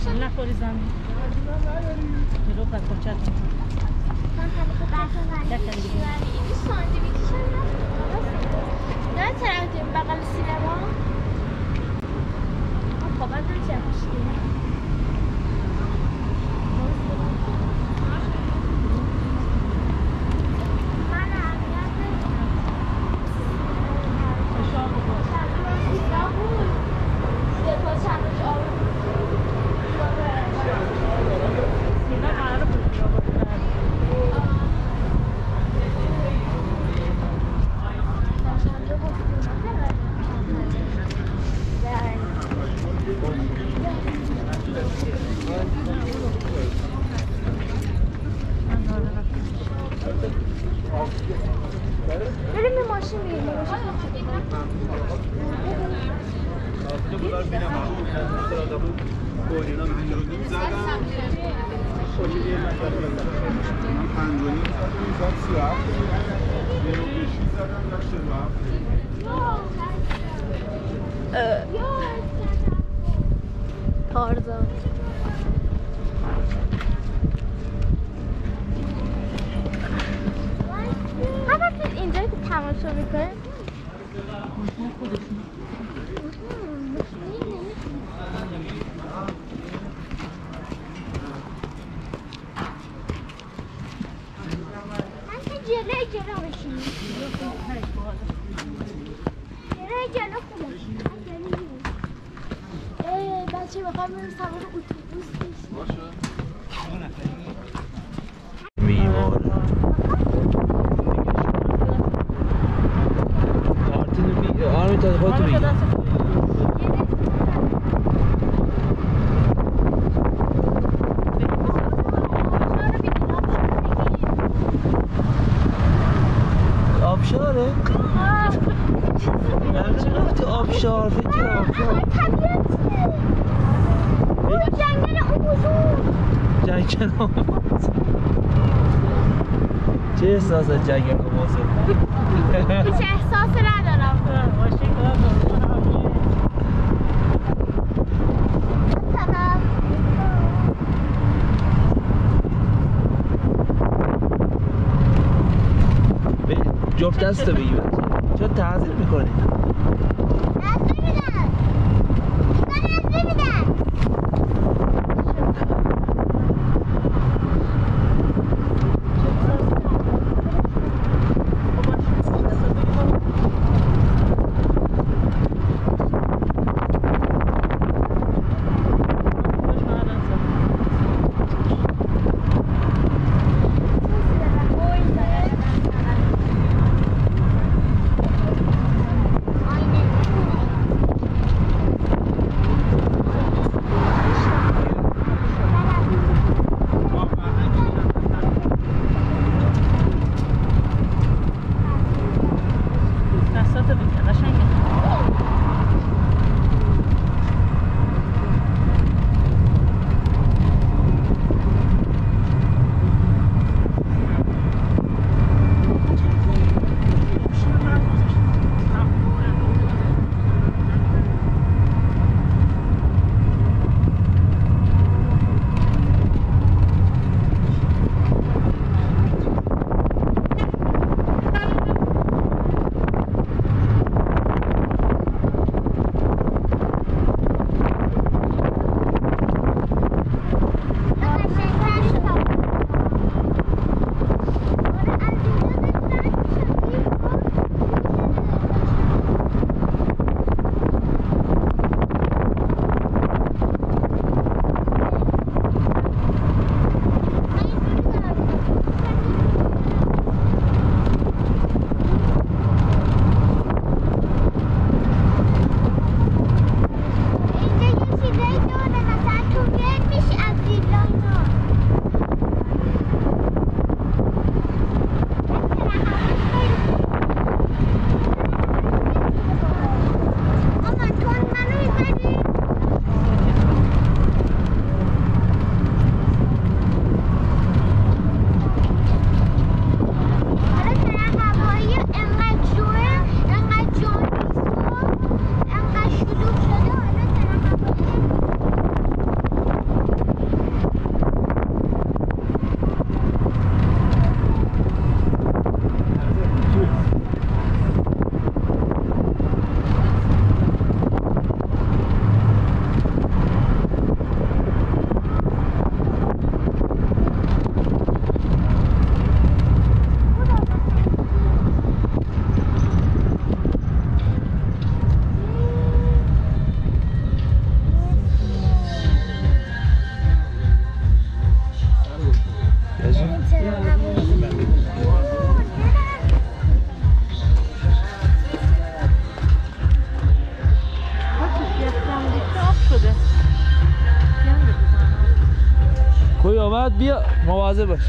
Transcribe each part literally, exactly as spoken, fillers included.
نخوری زمین جلو پر کچت این ساندویچش هم نه طرف بغل سینما خب بعد نچه بریم به ماشین بگیریم تارزان اینجا که تماشا میکنه جلوی جلو بشینیم جلوی جلو خوب بشینیم بچه بخوام بریم سوار اتوبوس بشیم میوار کارتون بی آرمی تا خودتو بگیر آبشاره؟ من چه گفتی آبشار؟ فکر آبشار اون جنگل آمازون جنگل آمازون چه احساس از جنگل آمازون؟ هیچ احساس ندارم جفت دست رو بگی بچه چرا تعظیر میکنی؟ نظر میدن نظر میدن باید بیا مواظب باش.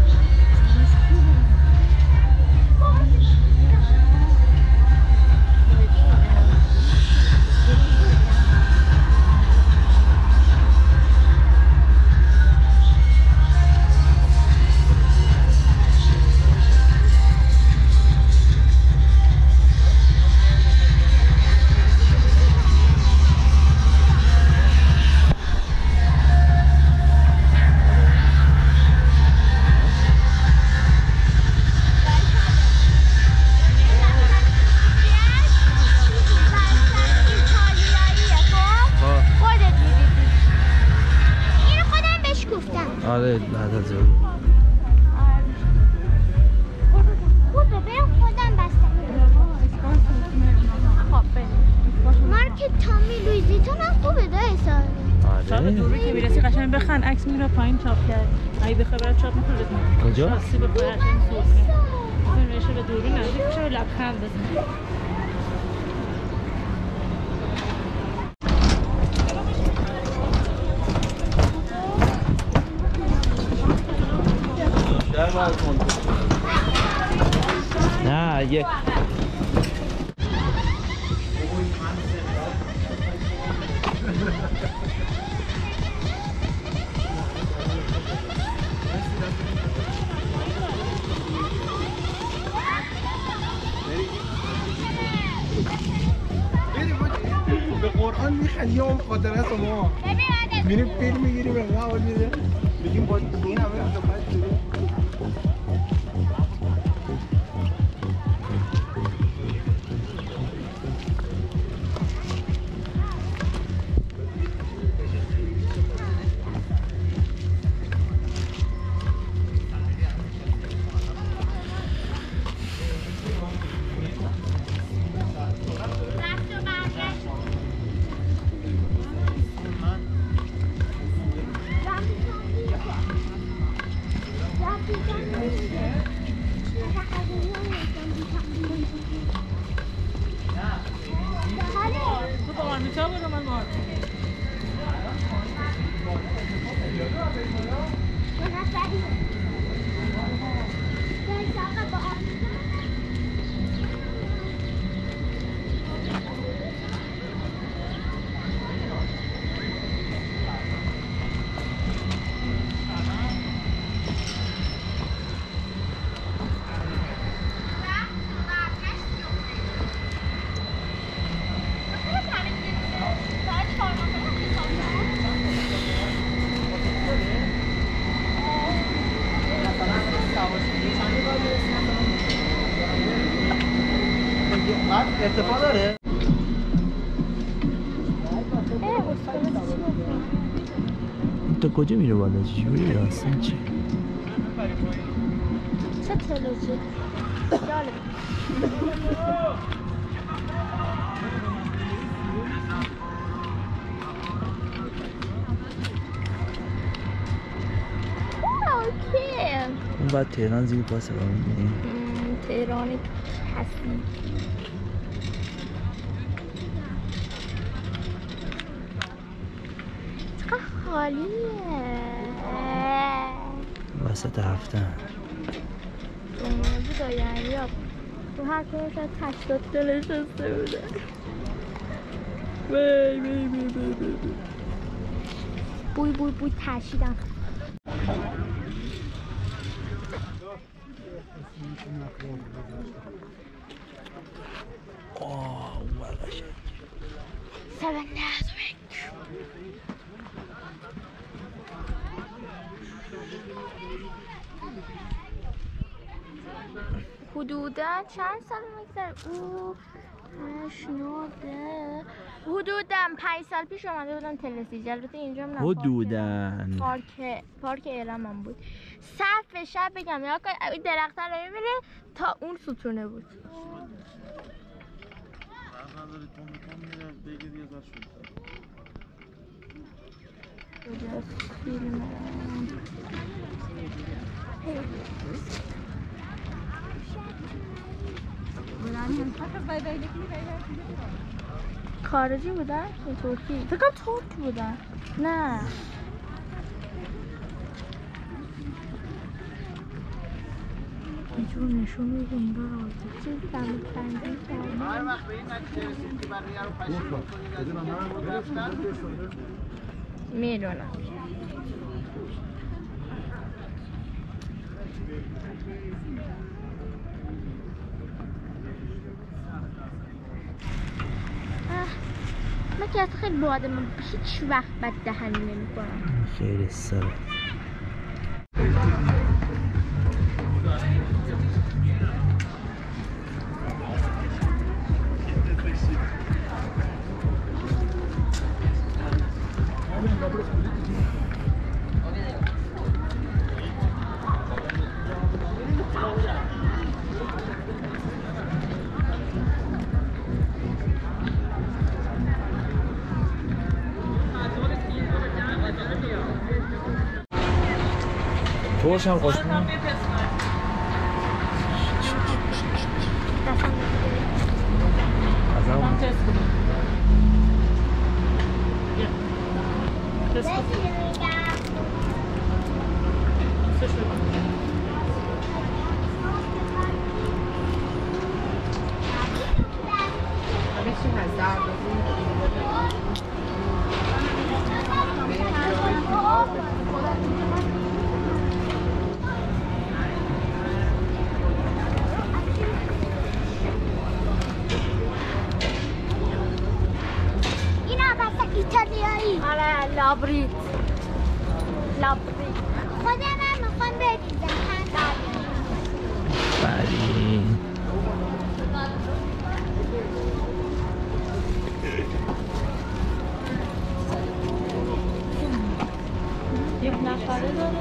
آره بعد از اون خوبه برم خودم بستم. خب بریم. مارکت تامی لویزیتون هم خوبه ده اصلا. آره دوره که میرسی قشنگ بخن عکس میره پایین چاپ کرد. اگه بخوای برات چاپ میکنه بزن. کجا؟ راستی بخوای قشنگ سوزه. اون ریشه به دوره نزدیک بشه و لبخند بزن. نه یک به قرآن میخندیم هم خاطر است ما میریم فیلم میگیریم اینقدر حال میده میگیم با این همه لطفت شده. ارتفاع داره؟ تو کجا میره بالا چجوری راستن چی؟ چه تلویزیون؟ جالب. اوکی. اون بعد تهران زیر پاس رو میبینیم. تهران هستی. چقدر خالیه. وسط هفته بودا یعنی یا تو هر کنه شاید هشتاد تا نشسته بوده. وی وی وی وی وی بوی بوی بوی ترشیدم. آه اون قشنگ Seven Nazwick. حدوداً چند سال میگذره؟ او هشنوده حدوداً پنج سال پیش اومده بودم تلسیج. البته اینجا هم نه حدوداً پارک پارک اعلام هم بود. صف شب بگم یا این درخت رو میبینه تا اون ستونه بود. خارجی بودن؟ ترکی؟ فکر کنم ترک بودن. نه یه جور نشون میده انگار راضی چیز دمت بندی کردن. هر وقت به این نتیجه رسید که بقیه رو پشیمون کنید از این بود رفتن میدونم. من که اصلا خیلی با آدم هیچ وقت بد دهنی نمی کنم. خیلی سر ترش هم خوش میاد. ایتالیایی. آره لابریت. لابریت. خود من میخوام بریزم. بری. یک نفره داره.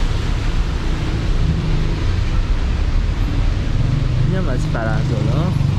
اینم از فرهزادا